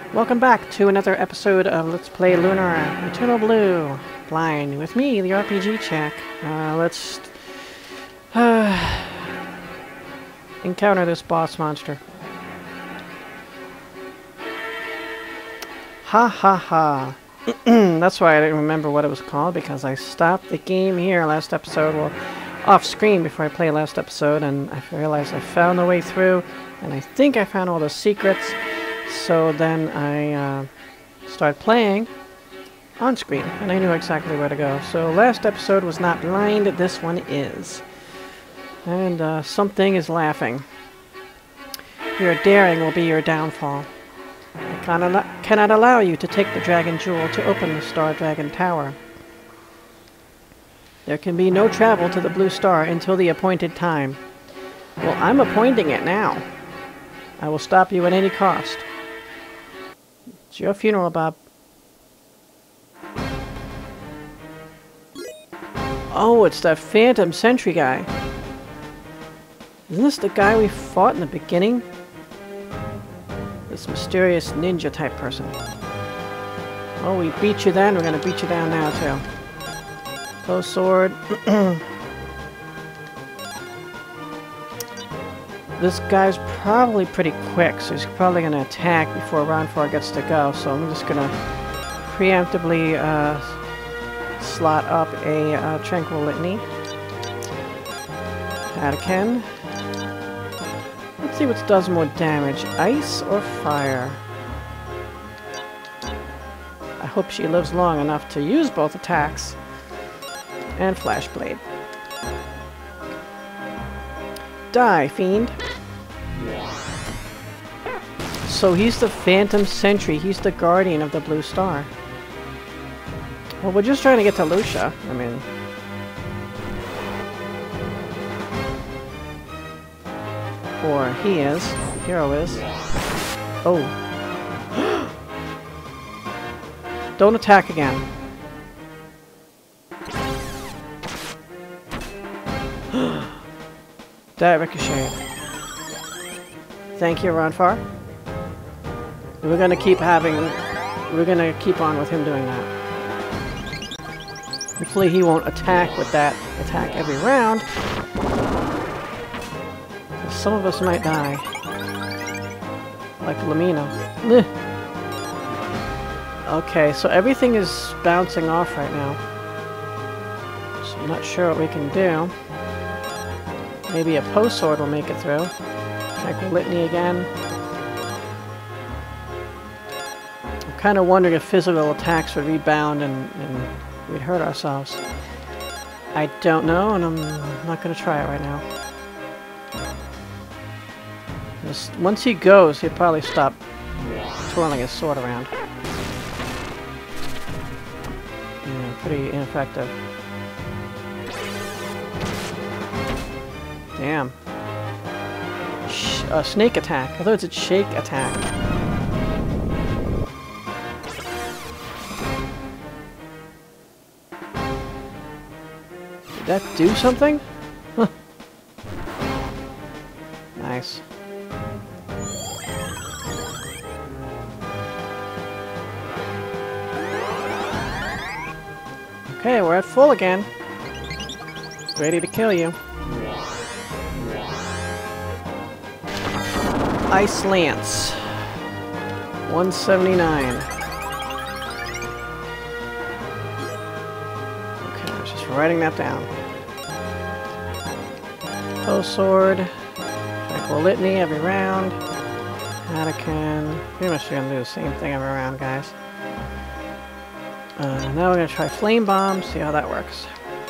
Welcome back to another episode of Let's Play Lunar Eternal Blue Line with me, the RPG Check. Let's encounter this boss monster. Ha ha ha. That's why I didn't remember what it was called, because I stopped the game here last episode, well, off screen before I played last episode, and I realized I found the way through, and I think I found all the secrets. So then I started playing on screen, and I knew exactly where to go. So last episode was not blind, this one is. And something is laughing. Your daring will be your downfall. I cannot allow you to take the Dragon Jewel to open the Star Dragon Tower. There can be no travel to the Blue Star until the appointed time. Well, I'm appointing it now. I will stop you at any cost. It's your funeral, Bob. Oh, it's that Phantom Sentry guy. Isn't this the guy we fought in the beginning? This mysterious ninja type person. Oh, we beat you then, we're gonna beat you down now too. Close sword. This guy's probably pretty quick, so he's probably going to attack before round 4 gets to go. So I'm just going to preemptively slot up a Tranquil Litany. Hadouken. Let's see what does more damage, ice or fire. I hope she lives long enough to use both attacks. And Flash Blade. Die, fiend. So he's the Phantom Sentry. He's the guardian of the Blue Star. Well, we're just trying to get to Lucia. I mean... Or he is. The hero is. Oh. Don't attack again. That ricocheted. Thank you, Ronfar. We're gonna keep on with him doing that. Hopefully he won't attack with that attack every round. Some of us might die. Like Lamina. Okay, so everything is bouncing off right now. So I'm not sure what we can do. Maybe a post sword will make it through. Tranquil Litany again. I'm kind of wondering if physical attacks would rebound and we'd hurt ourselves. I don't know, and I'm not going to try it right now. Once he goes, he'll probably stop twirling his sword around. Yeah, pretty ineffective. Damn. Snake attack. I thought it was a shake attack. Did that do something? Huh. Nice. Okay, we're at full again. Ready to kill you. Ice Lance. 179. Okay, I was just writing that down. Post sword. Tranquil Litany every round. Hadouken. Pretty much gonna do the same thing every round, guys. Now we're gonna try Flame Bomb, see how that works.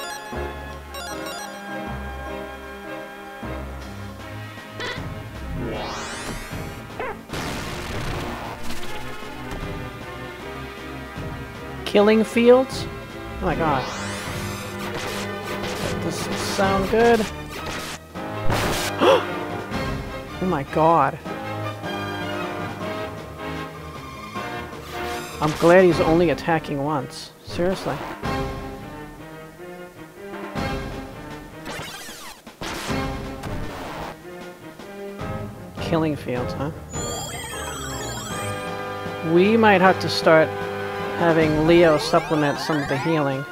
Killing Fields? Oh my god. That doesn't sound good. Oh my god. I'm glad he's only attacking once. Seriously. Killing Fields, huh? We might have to start having Leo supplement some of the healing.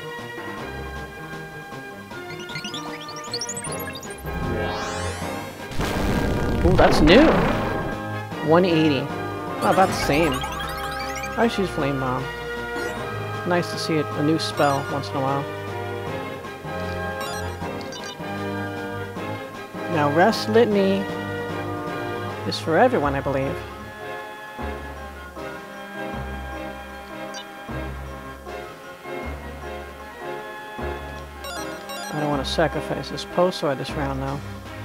Ooh, that's new! 180. Oh, about the same. I just use Flame Bomb. Nice to see it, a new spell once in a while. Now, Rest Litany is for everyone, I believe. I don't want to sacrifice this Post Sword this round, though.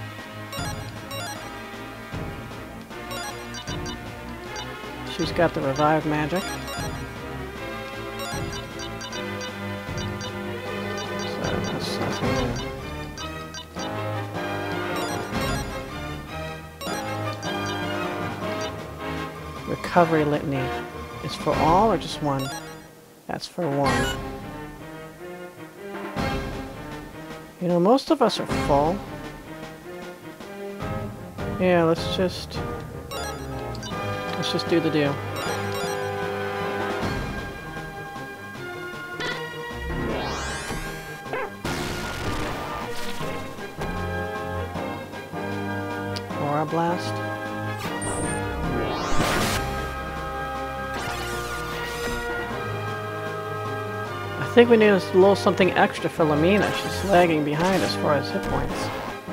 She's got the Revive magic. So that's nothing new. Recovery Litany is for all or just one? That's for one. You know, most of us are full. Yeah, let's just do the do. Aura Blast. I think we need a little something extra for Lamina. She's lagging behind as far as hit points.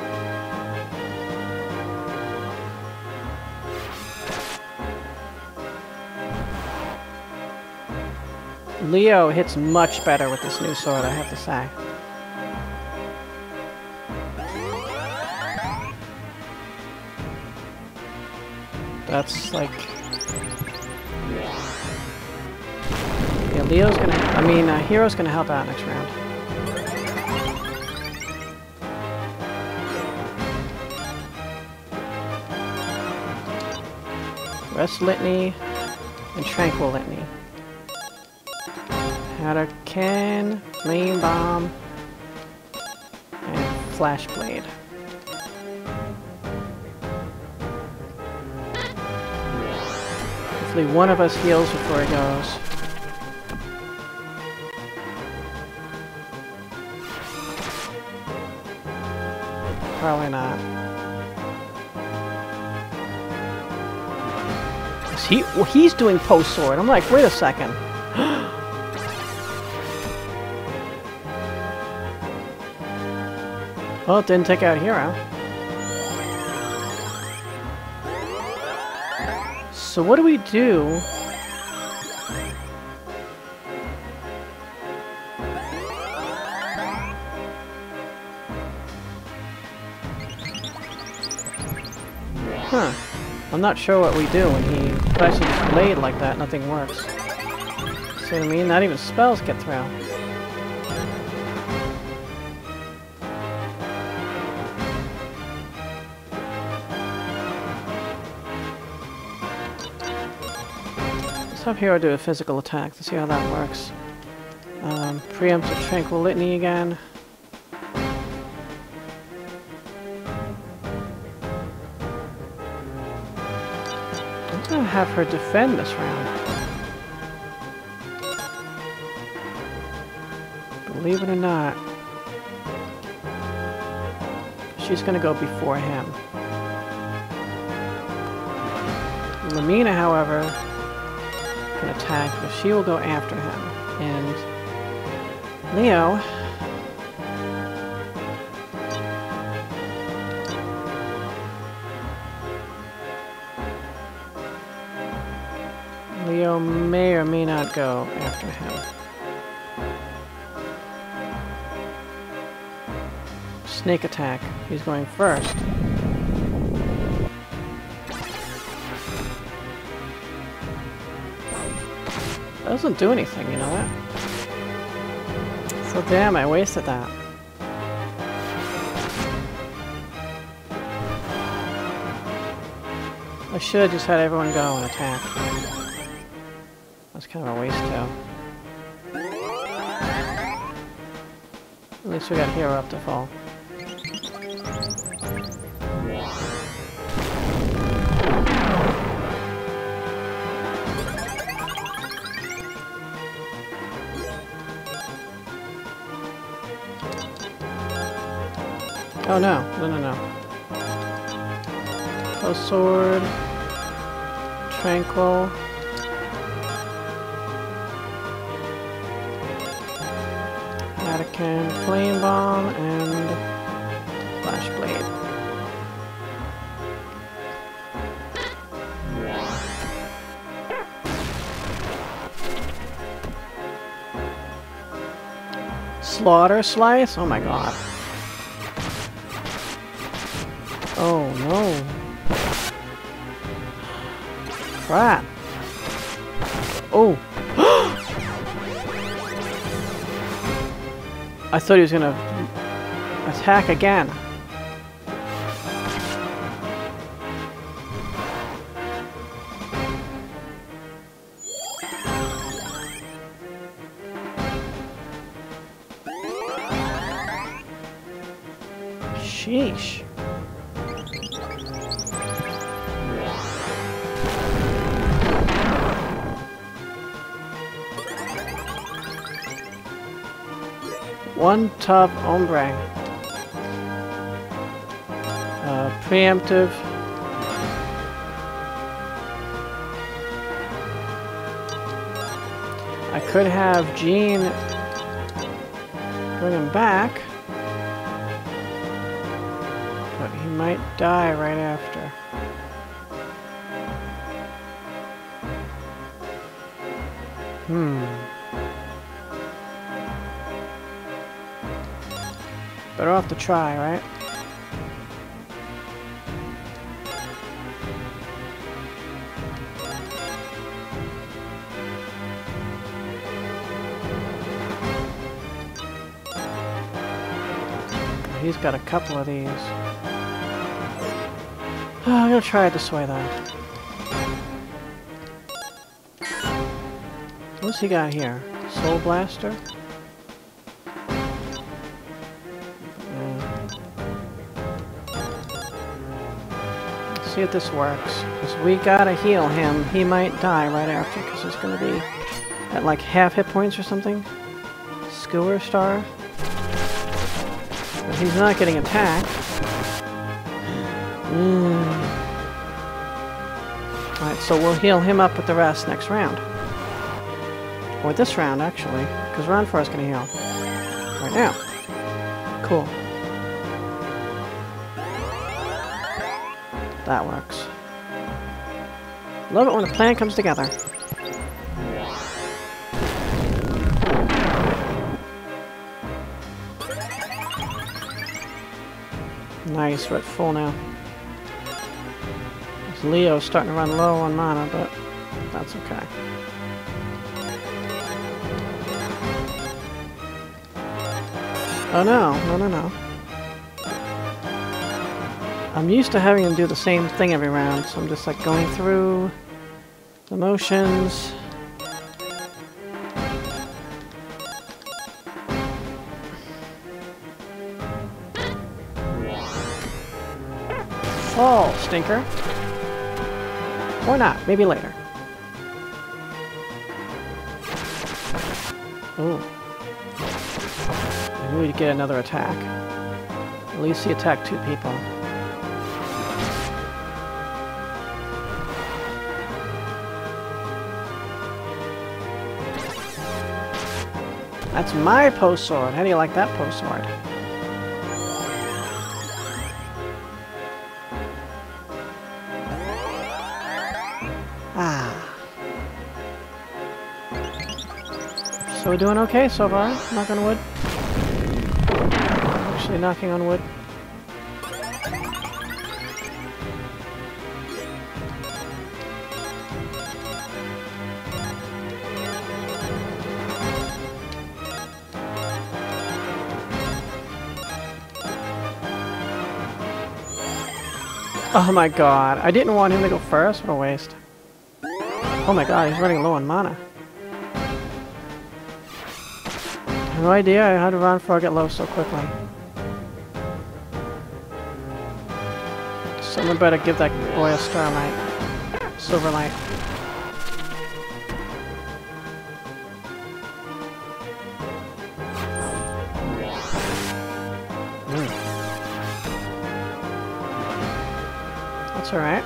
Leo hits much better with this new sword, I have to say. That's like... Yeah, Leo's gonna... I mean, Hero's gonna help out next round. Rest Litany and Tranquil Litany. Hadouken, Flame Bomb, and Flash Blade. Hopefully one of us heals before he goes. Probably not. Well, he's doing Post Sword. I'm like, wait a second. Well, it didn't take out Hero. So what do we do? Huh. I'm not sure what we do when he places his blade like that, nothing works. See what I mean? Not even spells get through. Let's have Hero do a physical attack to see how that works. Preemptive Tranquil Litany again. I'm gonna have her defend this round. Believe it or not, she's gonna go before him. Lamina, however, can attack, but she will go after him. And Leo may or may not go after him. Snake attack. He's going first. Doesn't do anything, you know that? So damn, I wasted that. I should have just had everyone go and attack. That's kind of a waste too. At least we got Hero up to full. Oh no, no, no, no. Post sword. Tranquil. Vatican Flame Bomb and Flash Blade. Slaughter Slice? Oh my god. Oh no. Crap. Oh. I thought he was gonna attack again. Sheesh. One top ombre. Preemptive. I could have Jean bring him back, but he might die right after. Better off to try, right? He's got a couple of these. I'm gonna try it this way, though. What's he got here? Soul Blaster? See if this works. Because we gotta heal him. He might die right after, because he's gonna be at like half hit points or something. Skewer Star. But he's not getting attacked. Alright, so we'll heal him up with the rest next round. Or this round, actually. Because round 4 is gonna heal. Right now. Cool. That works. Love it when a plan comes together. Nice, we're at full now. Leo's starting to run low on mana, but that's okay. Oh no, no, no, no. I'm used to having him do the same thing every round, so I'm just like going through the motions. Fall, stinker. Or not, maybe later. Ooh. Maybe we get another attack. At least he attacked 2 people. That's my post sword. How do you like that post sword? Ah. So we're doing okay so far. Knock on wood. Actually knocking on wood. Oh my god, I didn't want him to go first, what a waste. Oh my god, he's running low on mana. I have no idea how to run before I get low so quickly. Someone better give that boy a Starlight. Silverlight. That's alright.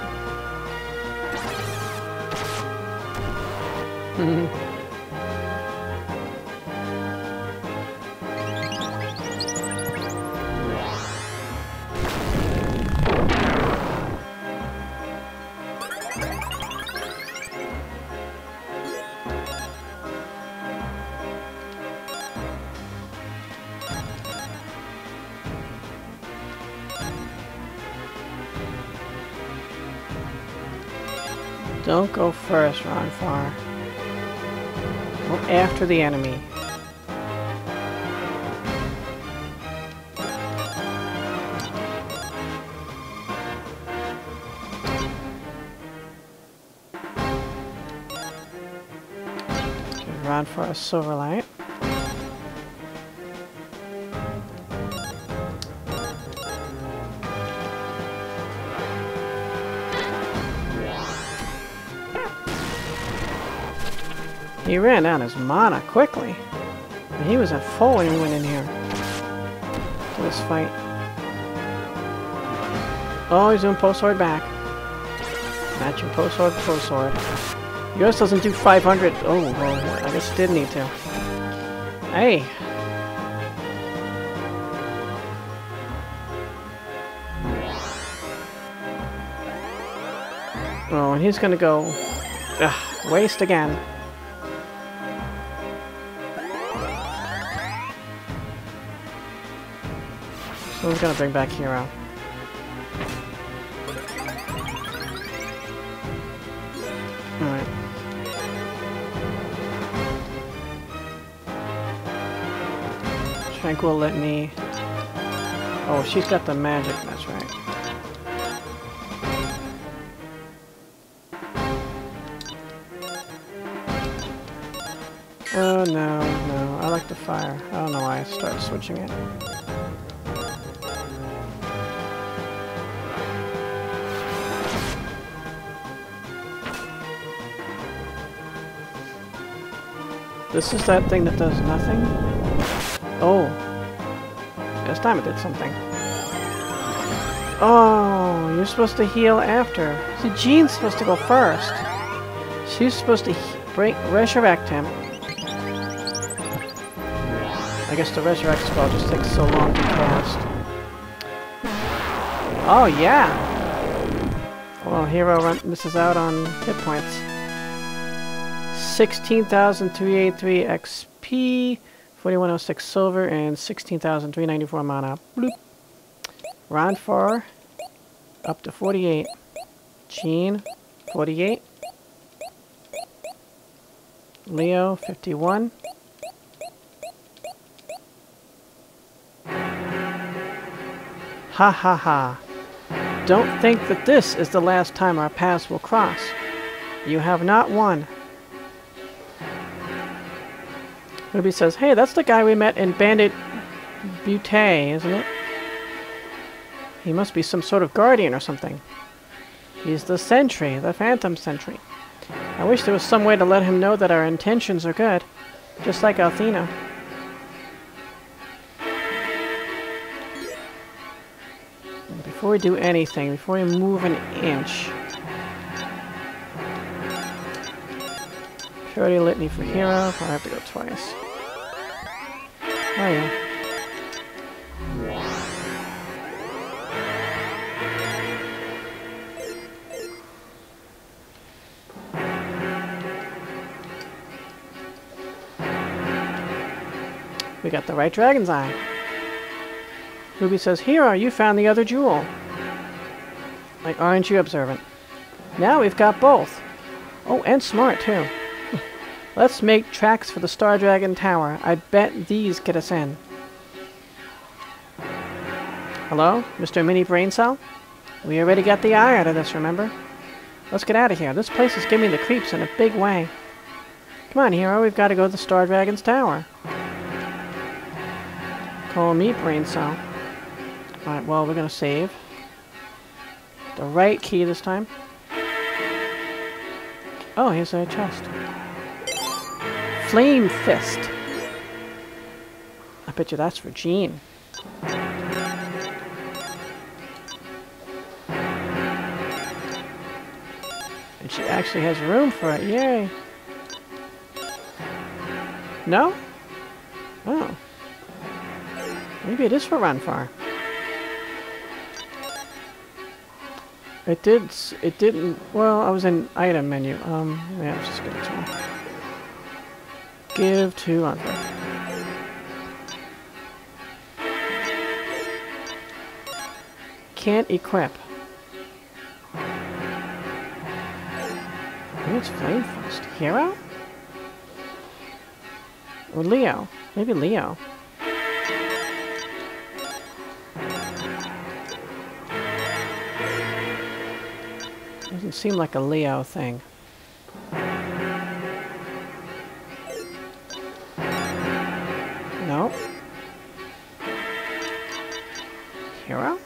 Don't go first, Ronfaure. Go after the enemy. Give Ronfaure a Silverlight. He ran out his mana quickly. And he was at full when he went in here to this fight. Oh, he's doing post sword back. Matching post sword, post sword. Yours doesn't do 500. Oh, well, I guess it did need to. Hey. Oh, and he's gonna go. Ugh, waste again. Someone's gonna bring back Hero. Alright. Tranquil Litany. Oh, she's got the magic, that's right. Oh, no, no. I like the fire. I don't know why I started switching it. This is that thing that does nothing? Oh. This time it did something. Oh, you're supposed to heal after. See, Jean's supposed to go first. She's supposed to resurrect him. I guess the resurrect spell just takes so long to cast. Oh, yeah! Well, Hero misses out on hit points. 16,383 XP, 4106 silver, and 16,394 mana. Bloop. Ronfaure, up to 48. Jean, 48. Leo, 51. Ha ha ha. Don't think that this is the last time our paths will cross. You have not won. Ruby says, hey, that's the guy we met in Bandit Butte, isn't it? He must be some sort of guardian or something. He's the sentry, the phantom sentry. I wish there was some way to let him know that our intentions are good. Just like Althena. And before we do anything, before we move an inch... Purity Litany for Hero. I have to go twice. Oh yeah. We got the right dragon's eye. Ruby says, Hero, you found the other jewel. Like, aren't you observant? Now we've got both. Oh, and smart too. Let's make tracks for the Star Dragon Tower. I bet these get us in. Hello, Mr. Mini Brain Cell? We already got the eye out of this, remember? Let's get out of here. This place is giving me the creeps in a big way. Come on, Hero, we've got to go to the Star Dragon's Tower. Call me Brain Cell. Alright, well, we're gonna save. The right key this time. Oh, here's a chest. Flame Fist. I bet you that's for Jean. And she actually has room for it. Yay! No? Oh. Maybe it is for Ronfaure. It didn't, well, I was in item menu. Yeah, let's just give it to him. Give to Ronfaure. Can't equip. Maybe it's Flame Frost. Hero? Or Leo. Maybe Leo. Doesn't seem like a Leo thing. No. Hero?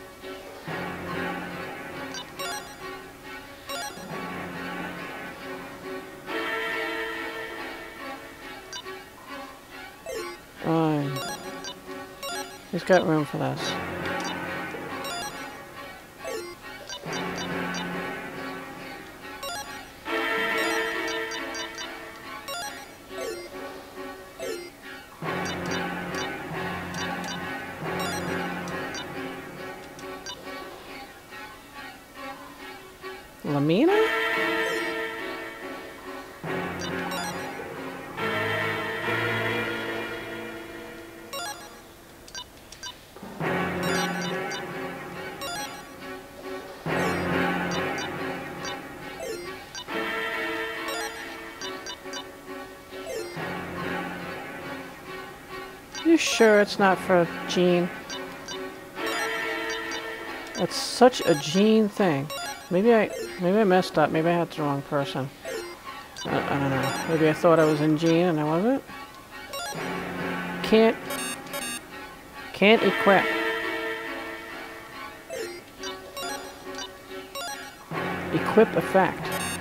He's got room for this. Lamina? You sure it's not for Jean? It's such a Jean thing. Maybe I messed up. Maybe I had the wrong person. I don't know. Maybe I thought I was in Jean and I wasn't. Can't equip. Equip effect.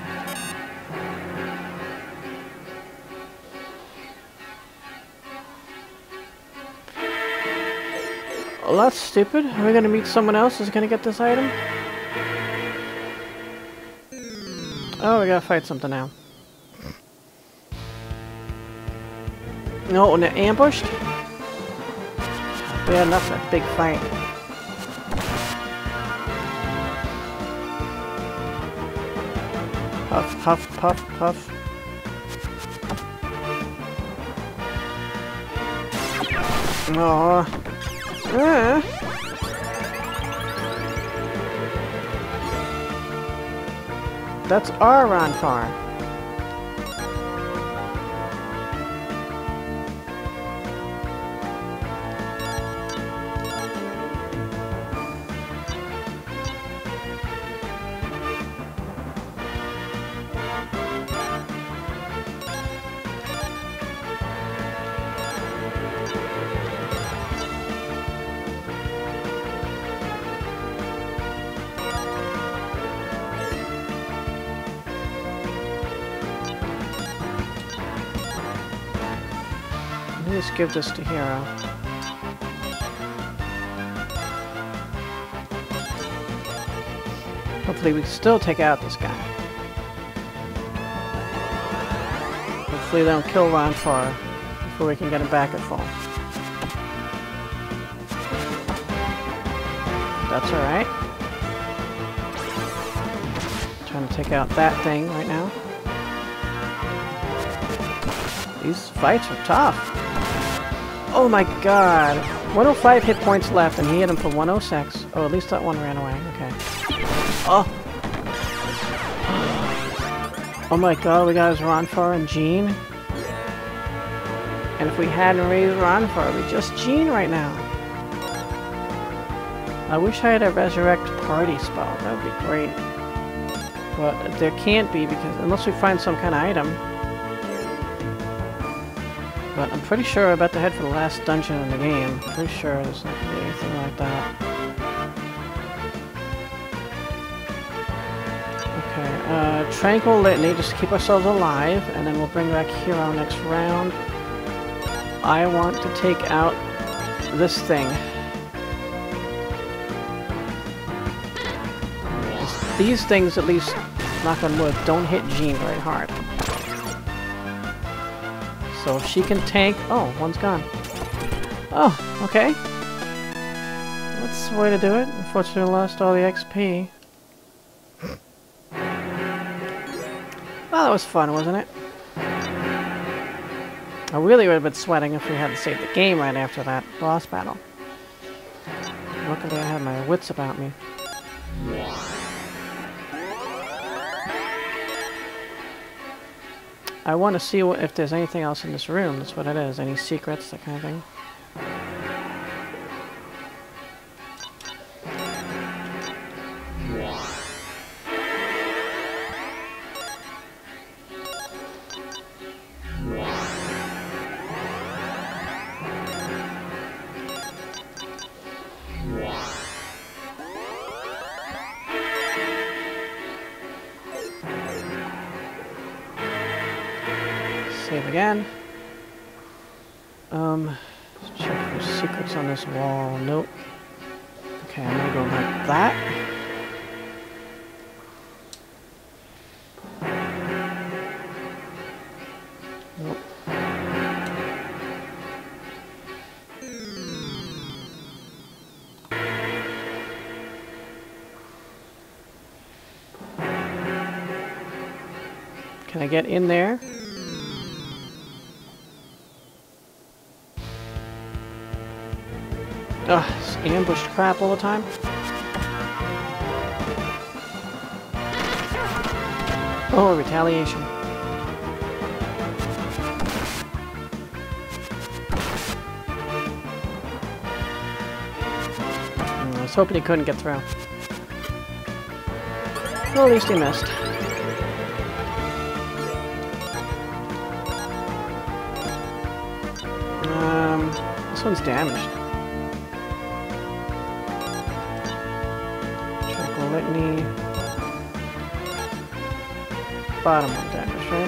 Well, that's stupid. Are we gonna meet someone else who's gonna get this item? Oh, we gotta fight something now. No, and they're ambushed? We had enough of that big fight. Puff, puff, puff, puff. Aww. That's our Ronfaure. Let's give this to Hero. Hopefully we can still take out this guy. Hopefully they don't kill Ronfaure before we can get him back at full. That's alright. Trying to take out that thing right now. These fights are tough. Oh my god. 105 hit points left and he hit him for 106. Oh, at least that one ran away. Okay. Oh. Oh my god, we got his Ronfaure and Jean. And if we hadn't raised Ronfaure, we'd just Jean right now. I wish I had a resurrect party spell. That would be great. But there can't be because unless we find some kind of item. But I'm pretty sure we're about to head for the last dungeon in the game. I'm pretty sure there's not going to be anything like that. Okay, Tranquil Litany, just to keep ourselves alive, and then we'll bring back Hero next round. I want to take out this thing. These things at least knock on wood, don't hit Jean very hard. So if she can tank... Oh, one's gone. Oh, okay. That's the way to do it. Unfortunately, I lost all the XP. Well, that was fun, wasn't it? I really would have been sweating if we hadn't saved the game right after that boss battle. Luckily, I had my wits about me. I want to see if there's anything else in this room. That's what it is. Any secrets, that kind of thing. Save again. Let's check for secrets on this wall. Nope. Okay, I'm gonna go like that. Nope. Can I get in there? Ugh, it's ambushed crap all the time. Oh, retaliation. I was hoping he couldn't get through. Well, at least he missed. This one's damaged. Litany. Bottom one damage, right?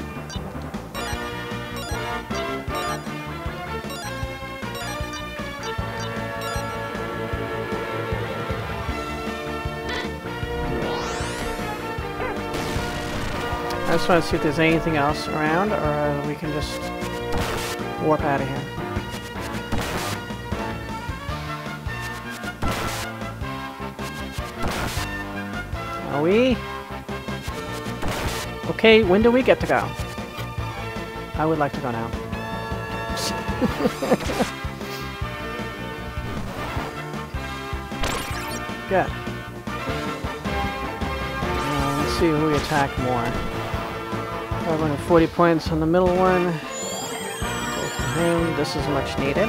I just want to see if there's anything else around, or we can just warp out of here. Are we? Okay, when do we get to go? I would like to go now. Good. Let's see who we attack more. 540 points on the middle one. Go for him. This is much needed.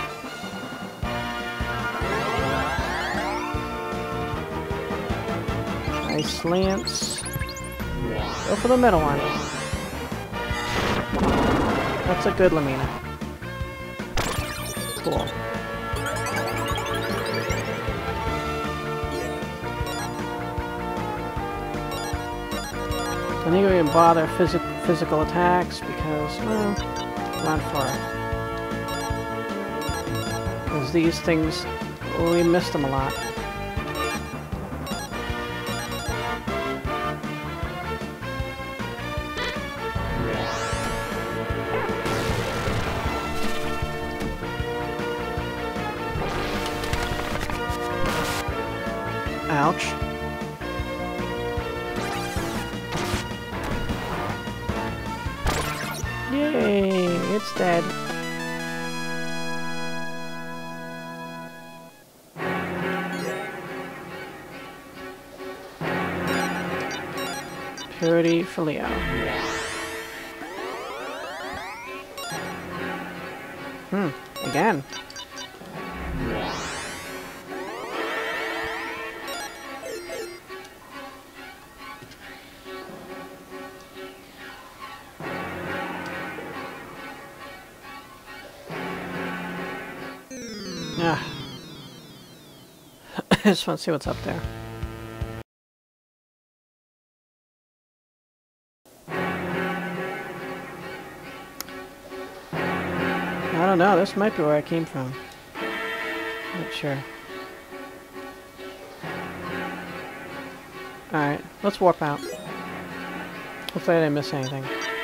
Ice Lance. Go for the middle one. That's a good Lamina. Cool. I think we can bother physical attacks because, well, not for it. Because these things, we missed them a lot. Ouch. Yay, it's dead. Purity for Leo. Again. I just want to see what's up there. I don't know, this might be where I came from. Not sure. Alright, let's warp out. Hopefully I didn't miss anything.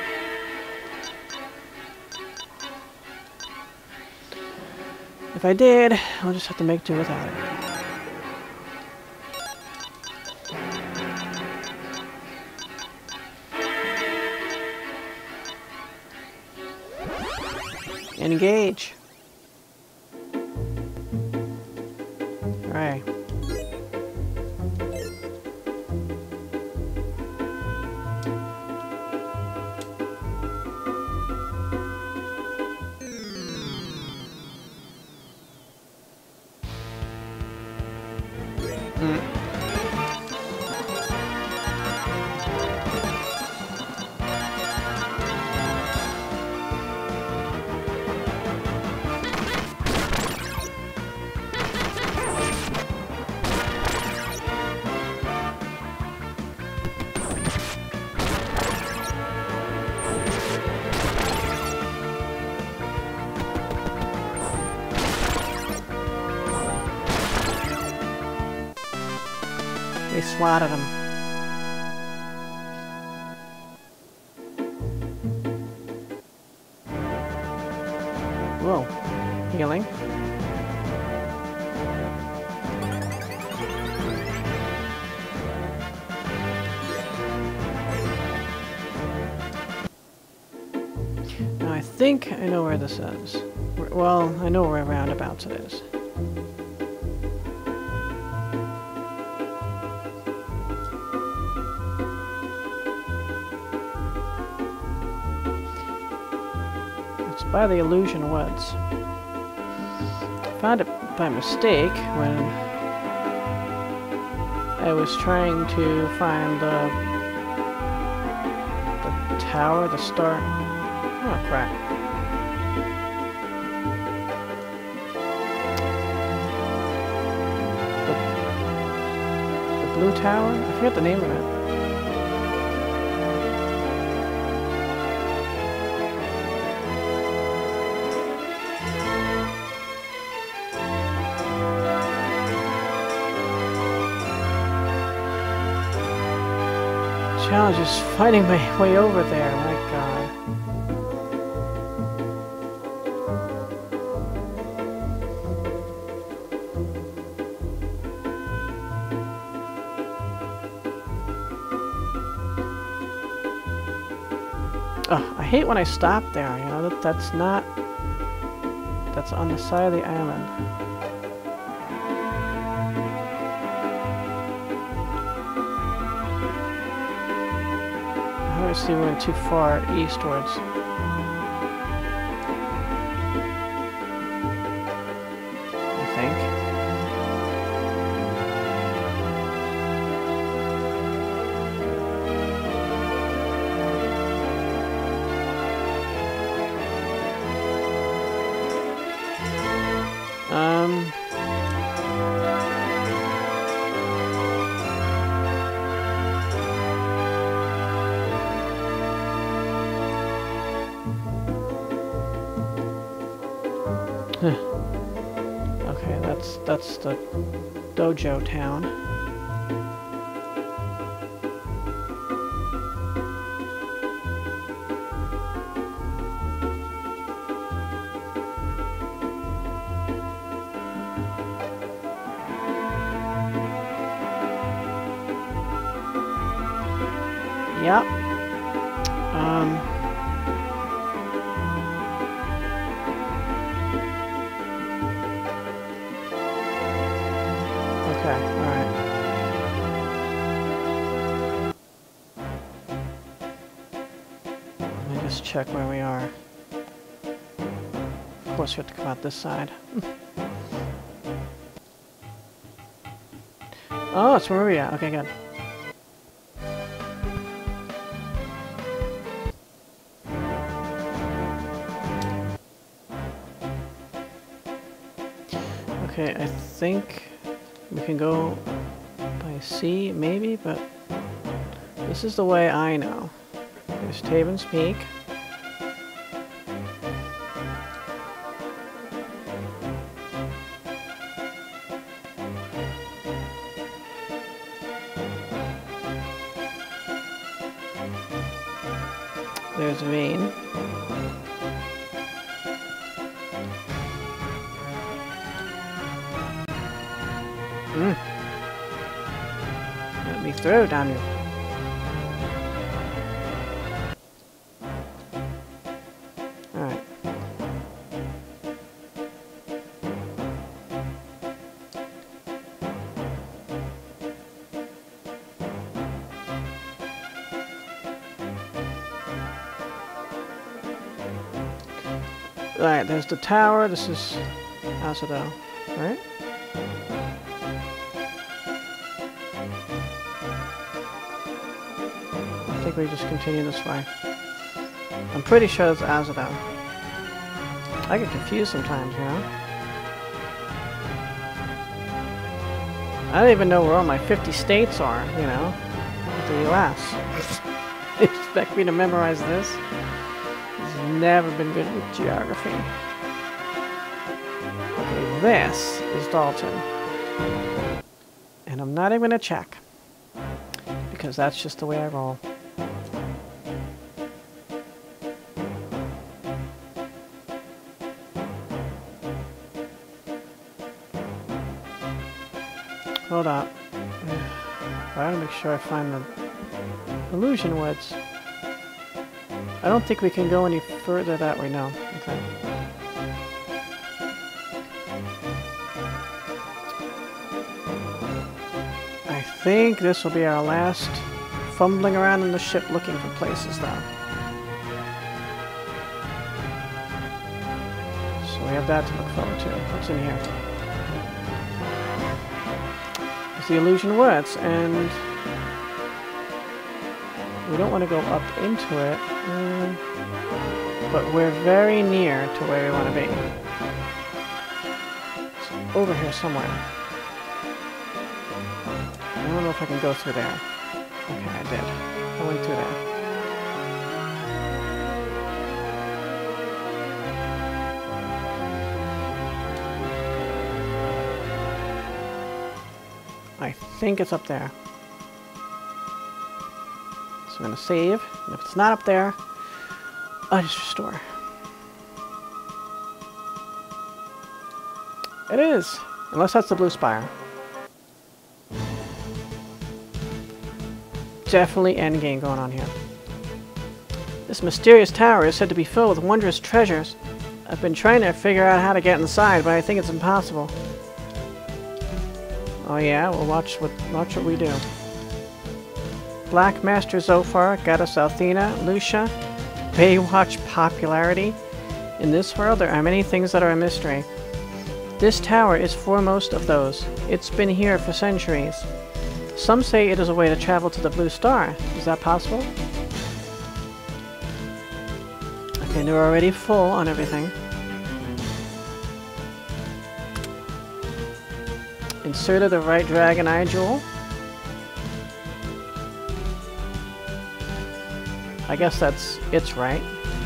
If I did, I'll just have to make do without it. Engage. Alright. We swatted him. Whoa. Healing. Now I think I know where this is. Well, I know where roundabouts it is. By the Illusion Woods. Found it by mistake when I was trying to find the tower, the star. Oh crap. The blue tower? I forget the name of it. Challenge is fighting my way over there, my god. Oh, I hate when I stop there, you know, that's on the side of the island. Obviously we went too far eastwards. I think. Okay, that's the dojo town. Yep. Okay, alright. Let me just check where we are. Of course we have to come out this side. Oh, it's where we are. Okay, good. Okay, I think we can go by sea, maybe, but this is the way I know. There's Taven's Peak. There's Vane. Let me through, Daniel. Alright. Alright, there's the tower. This is Azeroth, right? I think we just continue this way. I'm pretty sure it's Azeroth. I get confused sometimes, you know? I don't even know where all my 50 states are, you know? The US. They expect me to memorize this? It's never been good with geography. Okay, this is Dalton. And I'm not even gonna check. Because that's just the way I roll. Hold up. I gotta make sure I find the Illusion Woods. I don't think we can go any further that way now. Okay. I think this will be our last fumbling around in the ship looking for places though. So we have that to look forward to. What's in here? The Illusion Woods, and we don't want to go up into it, but we're very near to where we want to be. It's over here somewhere. I don't know if I can go through there. Okay, I did. I went through there. I think it's up there. So I'm going to save. And if it's not up there, I'll just restore. It is! Unless that's the Blue Spire. Definitely endgame going on here. This mysterious tower is said to be filled with wondrous treasures. I've been trying to figure out how to get inside, but I think it's impossible. Oh yeah, well watch what we do. Black Master Zophar, Goddess Althena, Lucia, Baywatch popularity. In this world there are many things that are a mystery. This tower is foremost of those. It's been here for centuries. Some say it is a way to travel to the Blue Star. Is that possible? Okay, they're already full on everything. Inserted the right Dragon Eye Jewel. I guess it's right.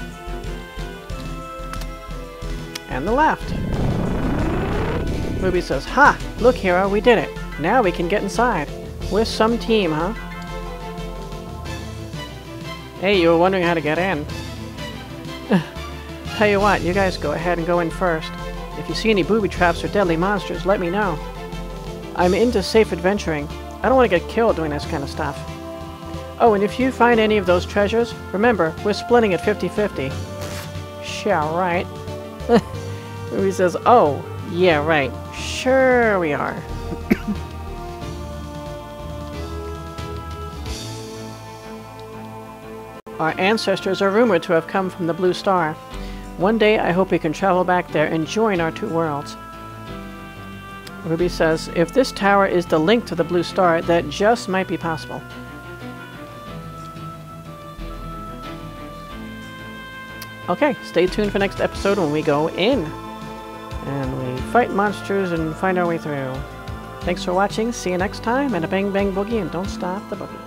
And the left. Ruby says, "Ha! Look, hero, we did it. Now we can get inside. We're some team, huh?" Hey, you were wondering how to get in. Tell you what, you guys go ahead and go in first. If you see any booby traps or deadly monsters, let me know. I'm into safe adventuring. I don't want to get killed doing this kind of stuff. Oh, and if you find any of those treasures, remember, we're splitting it 50-50. Yeah, right. Ruby says, "Oh, yeah, right. Sure we are." Our ancestors are rumored to have come from the Blue Star. One day I hope we can travel back there and join our two worlds. Ruby says, if this tower is the link to the Blue Star, that just might be possible. Okay, stay tuned for next episode when we go in. And we fight monsters and find our way through. Thanks for watching, see you next time, and a bang bang boogie, and don't stop the boogie.